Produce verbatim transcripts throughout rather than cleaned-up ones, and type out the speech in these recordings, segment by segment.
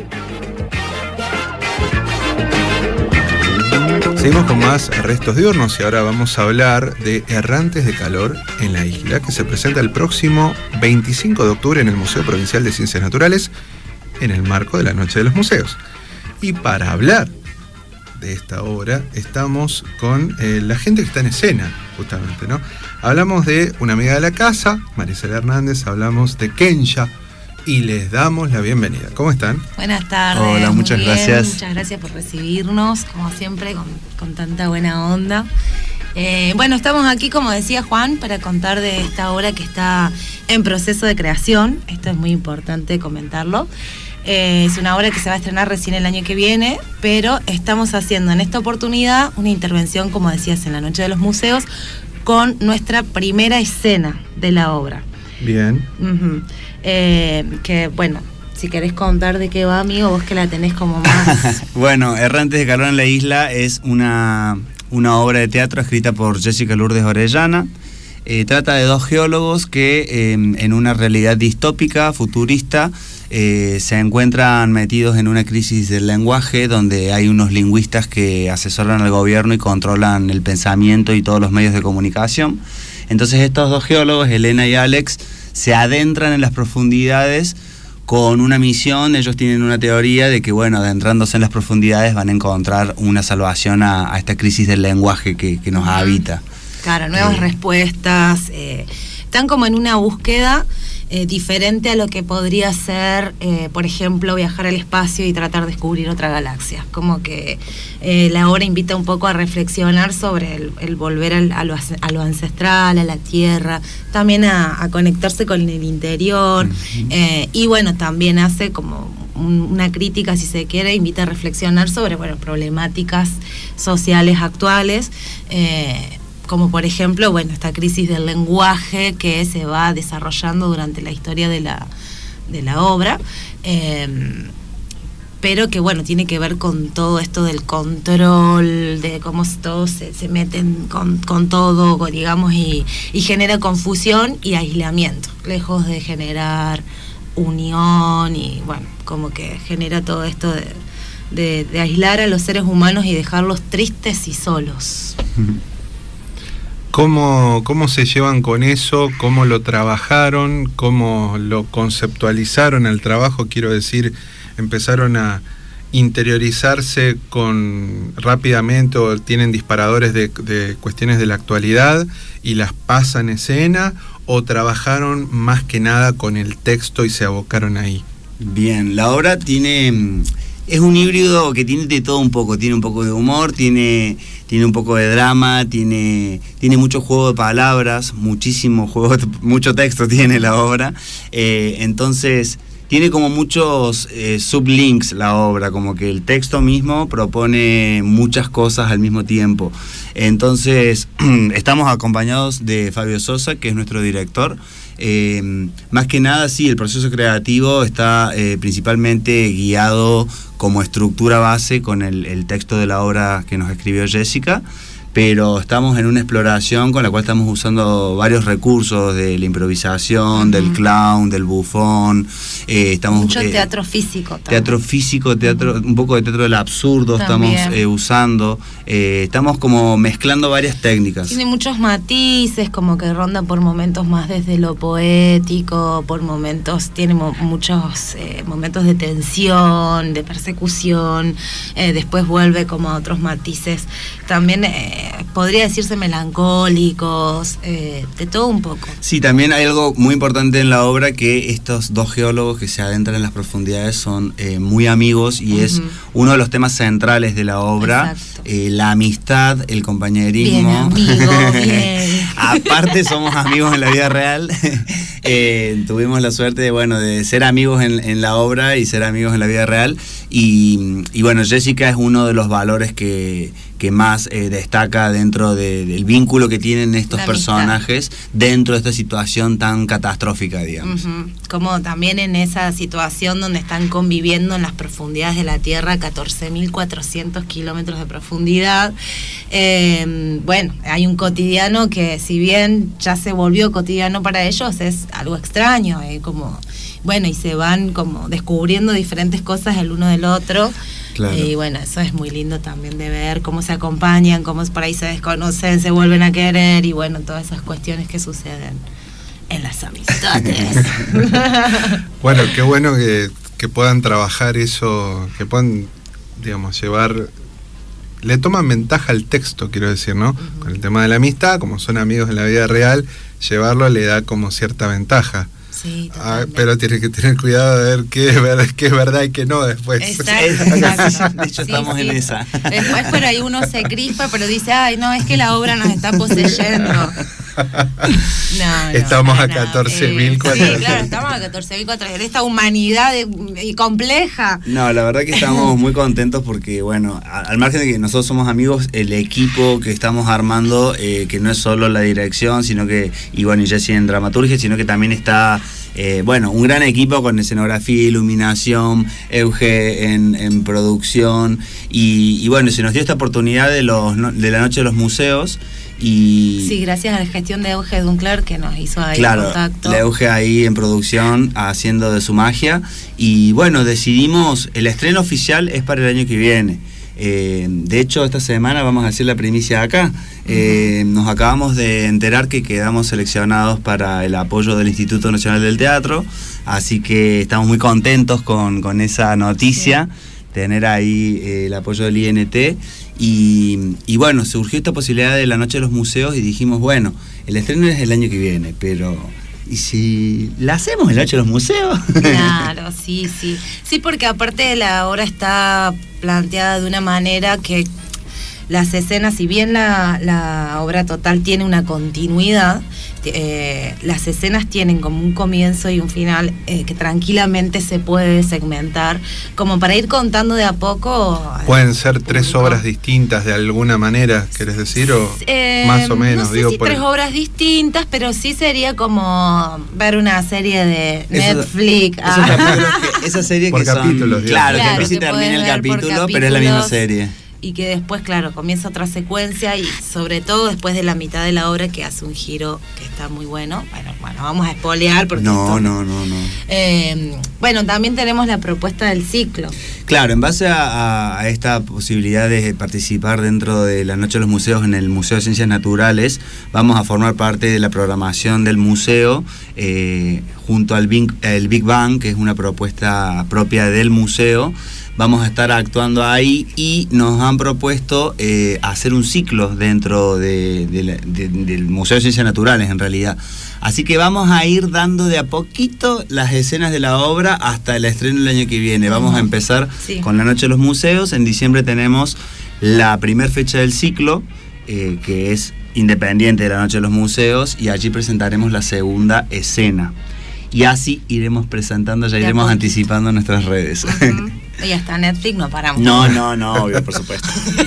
Seguimos con más Restos Diurnos y ahora vamos a hablar de Errantes de Calor en la Isla, que se presenta el próximo veinticinco de octubre en el Museo Provincial de Ciencias Naturales en el marco de la Noche de los Museos. Y para hablar de esta obra estamos con eh, la gente que está en escena, justamente, ¿no? Hablamos de una amiga de la casa, Marisela Hernández, hablamos de Kensha, y les damos la bienvenida. ¿Cómo están? Buenas tardes. Hola, muchas bien, gracias. Muchas gracias por recibirnos, como siempre, con, con tanta buena onda. Eh, bueno, estamos aquí, como decía Juan, para contar de esta obra que está en proceso de creación. Esto es muy importante comentarlo. Eh, es una obra que se va a estrenar recién el año que viene, pero estamos haciendo en esta oportunidad una intervención, como decías, en la Noche de los Museos, con nuestra primera escena de la obra. Bien. Uh-huh. Eh, que bueno, si querés contar de qué va, amigo, vos que la tenés como más... Bueno, Errantes de Calor en la Isla es una, una obra de teatro escrita por Jessica Lourdes Orellana. Eh, trata de dos geólogos que eh, en una realidad distópica, futurista, eh, se encuentran metidos en una crisis del lenguaje, donde hay unos lingüistas que asesoran al gobierno y controlan el pensamiento y todos los medios de comunicación. Entonces estos dos geólogos, Elena y Alex, se adentran en las profundidades con una misión. Ellos tienen una teoría de que, bueno, adentrándose en las profundidades van a encontrar una salvación a, a esta crisis del lenguaje que, que nos habita. Claro, nuevas eh. respuestas. Eh, están como en una búsqueda eh, diferente a lo que podría ser, eh, por ejemplo, viajar al espacio y tratar de descubrir otra galaxia. Como que eh, la obra invita un poco a reflexionar sobre el, el volver al, a, lo, a lo ancestral, a la tierra, también a, a conectarse con el interior. Uh-huh. eh, y bueno, también hace como un, una crítica, si se quiere, invita a reflexionar sobre, bueno, problemáticas sociales actuales, eh, como por ejemplo, bueno, esta crisis del lenguaje que se va desarrollando durante la historia de la, de la obra, eh, pero que bueno, tiene que ver con todo esto del control, de cómo todos se, se meten con, con todo, digamos, y, y genera confusión y aislamiento, lejos de generar unión, y bueno, como que genera todo esto de, de, de aislar a los seres humanos y dejarlos tristes y solos. ¿Cómo, ¿Cómo se llevan con eso? ¿Cómo lo trabajaron? ¿Cómo lo conceptualizaron el trabajo? Quiero decir, ¿empezaron a interiorizarse con rápidamente o tienen disparadores de, de cuestiones de la actualidad y las pasan a escena? ¿O trabajaron más que nada con el texto y se abocaron ahí? Bien, la obra tiene... Es un híbrido que tiene de todo un poco, tiene un poco de humor, tiene, tiene un poco de drama, tiene, tiene mucho juego de palabras, muchísimo juego, mucho texto tiene la obra, eh, entonces tiene como muchos eh, sublinks la obra, como que el texto mismo propone muchas cosas al mismo tiempo. Entonces estamos acompañados de Fabio Sosa, que es nuestro director. Eh, más que nada, sí, el proceso creativo está eh, principalmente guiado como estructura base con el, el texto de la obra que nos escribió Jessica, pero estamos en una exploración con la cual estamos usando varios recursos de la improvisación, uh-huh. del clown, del bufón. Eh, estamos, Mucho eh, teatro físico también. Teatro físico, teatro, uh-huh. un poco de teatro del absurdo también. Estamos eh, usando. Eh, estamos como mezclando varias técnicas. Tiene muchos matices, como que ronda por momentos más desde lo poético, por momentos, tiene mo- muchos eh, momentos de tensión, de persecución, eh, después vuelve como a otros matices. También... Eh, podría decirse melancólicos, eh, de todo un poco. Sí, también hay algo muy importante en la obra, que estos dos geólogos que se adentran en las profundidades son eh, muy amigos y uh-huh. es uno de los temas centrales de la obra, eh, la amistad, el compañerismo. Bien, amigo, bien. Aparte somos amigos en la vida real. eh, tuvimos la suerte de, bueno, de ser amigos en, en la obra y ser amigos en la vida real. Y, y bueno, Jessica es uno de los valores que, que más eh, destaca dentro de, del vínculo que tienen estos la personajes amistad. Dentro de esta situación tan catastrófica, digamos. Uh-huh. Como también en esa situación donde están conviviendo en las profundidades de la Tierra, catorce mil cuatrocientos kilómetros de profundidad. Eh, bueno, hay un cotidiano que, si bien ya se volvió cotidiano para ellos, es algo extraño, eh, como bueno, y se van como descubriendo diferentes cosas el uno del otro. Claro. Y bueno, eso es muy lindo también de ver cómo se acompañan, cómo por ahí se desconocen, se vuelven a querer y bueno, todas esas cuestiones que suceden en las amistades. Bueno, qué bueno que, que puedan trabajar eso, que puedan, digamos, llevar... Le toman ventaja al texto, quiero decir, ¿no? Uh-huh. Con el tema de la amistad, como son amigos en la vida real, llevarlo le da como cierta ventaja. Sí, ah, pero tiene que tener cuidado de ver qué es verdad, qué es verdad y qué no después. Exacto, exacto. De hecho, sí, estamos sí. en esa. Después por ahí uno se crispa, pero dice, ay, no, es que la obra nos está poseyendo. No, no, estamos a no, catorce mil eh, cuatrocientos. Sí, claro, estamos a catorce mil cuatrocientos. Esta humanidad de, y compleja. No, la verdad que estamos muy contentos porque, bueno, a, al margen de que nosotros somos amigos, el equipo que estamos armando, eh, que no es solo la dirección, sino que, y bueno, y Jessy en dramaturgia, sino que también está... Eh, bueno, un gran equipo con escenografía, iluminación, Euge en, en producción y, y bueno, se nos dio esta oportunidad de, los, de la Noche de los Museos y... Sí, gracias a la gestión de Euge Duncler que nos hizo ahí claro, contacto. La Euge ahí en producción haciendo de su magia y bueno, decidimos, el estreno oficial es para el año que viene. Eh, de hecho, esta semana vamos a hacer la primicia acá. Eh, nos acabamos de enterar que quedamos seleccionados para el apoyo del Instituto Nacional del Teatro, así que estamos muy contentos con, con esa noticia, sí. Tener ahí eh, el apoyo del I N T. Y, y bueno, surgió esta posibilidad de la Noche de los Museos y dijimos, bueno, el estreno es el año que viene, pero... ¿y si la hacemos en la Noche de los Museos? Claro, sí, sí. Sí, porque aparte la obra está planteada de una manera que las escenas, si bien la, la obra total tiene una continuidad, eh, las escenas tienen como un comienzo y un final eh, que tranquilamente se puede segmentar, como para ir contando de a poco. ¿Pueden ser tres obras distintas de alguna manera, querés decir? O eh, más o menos, no sé digo, si por tres el... obras distintas, pero sí sería como ver una serie de Eso, Netflix. Eso ah. que, esa serie por que capítulos, son, digamos. claro, Claro, que empieza y que termina el puedes ver por capítulo, pero es la misma serie. Y que después, claro, comienza otra secuencia y sobre todo después de la mitad de la obra que hace un giro que está muy bueno. Bueno, bueno, vamos a spoilear porque... No, esto, no, no, no. Eh, bueno, también tenemos la propuesta del ciclo. Claro, en base a, a esta posibilidad de participar dentro de la Noche de los Museos en el Museo de Ciencias Naturales, vamos a formar parte de la programación del museo eh, junto al Big, el Big Bang, que es una propuesta propia del museo. Vamos a estar actuando ahí y nos han propuesto eh, hacer un ciclo dentro de, de la, de, del Museo de Ciencias Naturales, en realidad. Así que vamos a ir dando de a poquito las escenas de la obra hasta el estreno del año que viene. Vamos a empezar sí. con la Noche de los Museos. En diciembre tenemos la primera fecha del ciclo, eh, que es independiente de la Noche de los Museos, y allí presentaremos la segunda escena. Y así iremos presentando, ya iremos ya anticipando en nuestras redes. Uh-huh. Y hasta Netflix no paramos. No, no, no, obvio, por supuesto.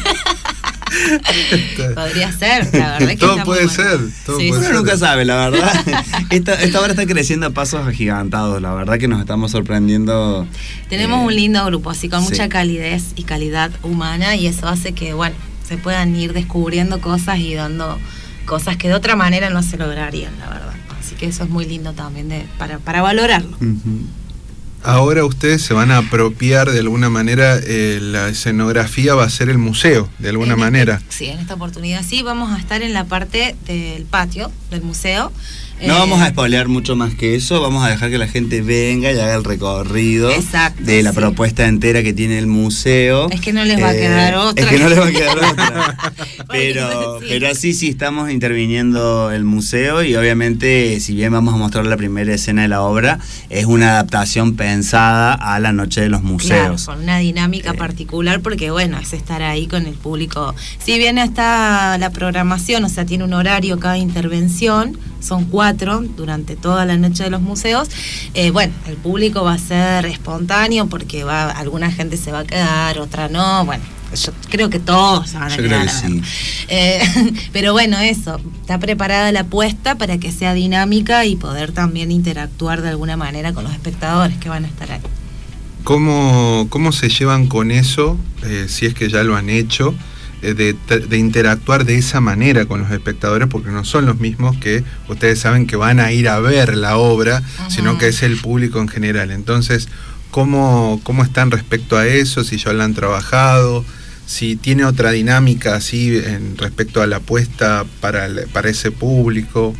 Podría ser, la verdad que todo puede ser, bueno. todo sí, puede uno ser. Nunca sabe, la verdad. Esta, esta obra está creciendo a pasos agigantados, la verdad que nos estamos sorprendiendo. Tenemos eh, un lindo grupo, así con sí. mucha calidez y calidad humana, y eso hace que, bueno, se puedan ir descubriendo cosas y dando cosas que de otra manera no se lograrían, la verdad. Así que eso es muy lindo también de, para, para valorarlo. Uh-huh. Ahora ustedes se van a apropiar de alguna manera, eh, la escenografía va a ser el museo, de alguna en manera. Este, sí, en esta oportunidad sí, vamos a estar en la parte del patio del museo. No eh, vamos a spoilear mucho más que eso, vamos a dejar que la gente venga y haga el recorrido exacto, de la sí. propuesta entera que tiene el museo. Es que no les va eh, a quedar otra. Es que no les va a quedar otra. pero, sí. pero sí, sí, estamos interviniendo el museo y obviamente, si bien vamos a mostrar la primera escena de la obra, es una adaptación pensada a la Noche de los Museos. Claro, con una dinámica eh. particular, porque bueno, es estar ahí con el público. Si bien está la programación, o sea, tiene un horario cada intervención, son cuatro durante toda la Noche de los Museos, eh, bueno, el público va a ser espontáneo porque va, alguna gente se va a quedar, otra no, bueno, yo creo que todos se van a yo quedar. Creo que sí. eh, pero bueno, eso, está preparada la apuesta para que sea dinámica y poder también interactuar de alguna manera con los espectadores que van a estar ahí. ¿Cómo, cómo se llevan con eso, eh, si es que ya lo han hecho? de, de interactuar de esa manera con los espectadores, porque no son los mismos que ustedes saben que van a ir a ver la obra, uh-huh. sino que es el público en general. Entonces, ¿cómo, cómo están respecto a eso? Si ya lo han trabajado, si tiene otra dinámica así en respecto a la apuesta para, para ese público.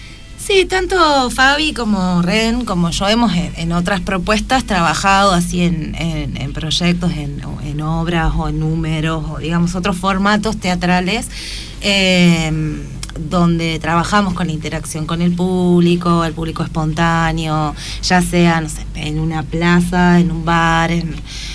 Sí, tanto Fabi como Ren, como yo hemos en, en otras propuestas trabajado así en, en, en proyectos, en, en obras o en números o digamos otros formatos teatrales eh, donde trabajamos con la interacción con el público, el público espontáneo, ya sea, no sé, en una plaza, en un bar, en,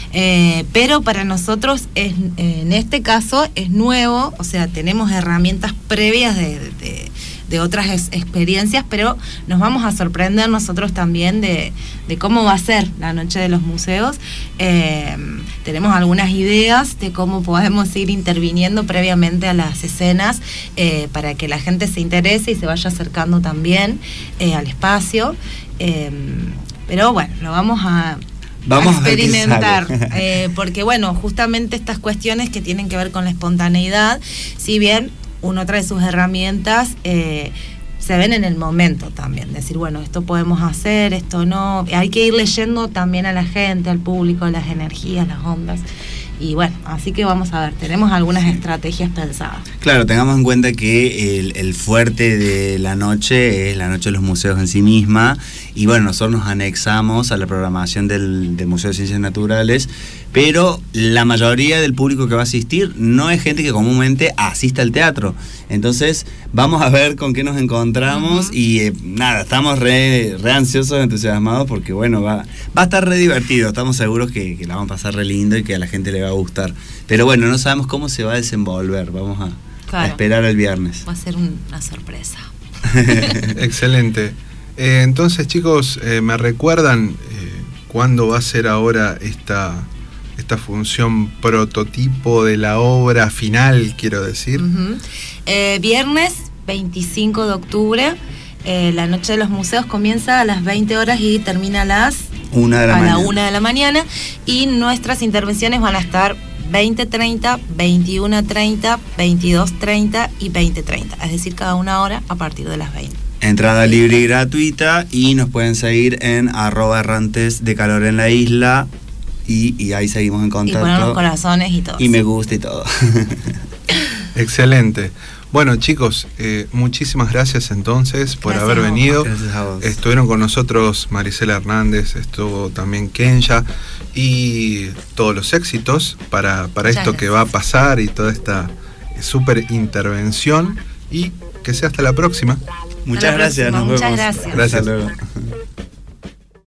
eh, pero para nosotros es, en este caso es nuevo, o sea, tenemos herramientas previas de, de, de de otras es, experiencias, pero nos vamos a sorprender nosotros también de, de cómo va a ser la Noche de los Museos. Eh, tenemos algunas ideas de cómo podemos ir interviniendo previamente a las escenas eh, para que la gente se interese y se vaya acercando también eh, al espacio. Eh, pero bueno, lo vamos a... Vamos a experimentar, a eh, porque bueno, justamente estas cuestiones que tienen que ver con la espontaneidad, si bien uno trae sus herramientas, eh, se ven en el momento también, decir, bueno, esto podemos hacer, esto no, hay que ir leyendo también a la gente, al público, las energías, las ondas, y bueno, así que vamos a ver, tenemos algunas estrategias pensadas. Claro, tengamos en cuenta que el, el fuerte de la noche es la Noche de los Museos en sí misma, y bueno, nosotros nos anexamos a la programación del, del Museo de Ciencias Naturales, pero la mayoría del público que va a asistir no es gente que comúnmente asiste al teatro. Entonces, vamos a ver con qué nos encontramos. Uh-huh. Y eh, nada, estamos re, re ansiosos, entusiasmados, porque bueno, va, va a estar re divertido. Estamos seguros que, que la vamos a pasar re lindo y que a la gente le va a gustar. Pero bueno, no sabemos cómo se va a desenvolver. Vamos a, claro, a esperar el viernes. Va a ser un, una sorpresa. Excelente. Eh, entonces, chicos, eh, ¿me recuerdan eh, cuándo va a ser ahora esta... esta función prototipo de la obra final, quiero decir? Uh-huh. eh, viernes veinticinco de octubre, eh, la Noche de los Museos comienza a las veinte horas y termina a las una de la a mañana. la una de la mañana, y nuestras intervenciones van a estar veinte treinta, veintiuno treinta, veintidós treinta y veinte treinta, es decir, cada una hora a partir de las veinte. Entrada libre y gratuita, y nos pueden seguir en arroba errantes de calor en la isla. Y, y ahí seguimos en contacto. Y poner los corazones y todo. Y me gusta y todo. Excelente. Bueno, chicos, eh, muchísimas gracias entonces por gracias haber a venido. Gracias a vos. Estuvieron con nosotros Marisela Hernández, estuvo también Kenya, y todos los éxitos para, para esto gracias. Que va a pasar y toda esta súper intervención, y que sea hasta la próxima. Muchas gracias, próxima. nos Muchas vemos. gracias. Gracias. Hasta luego.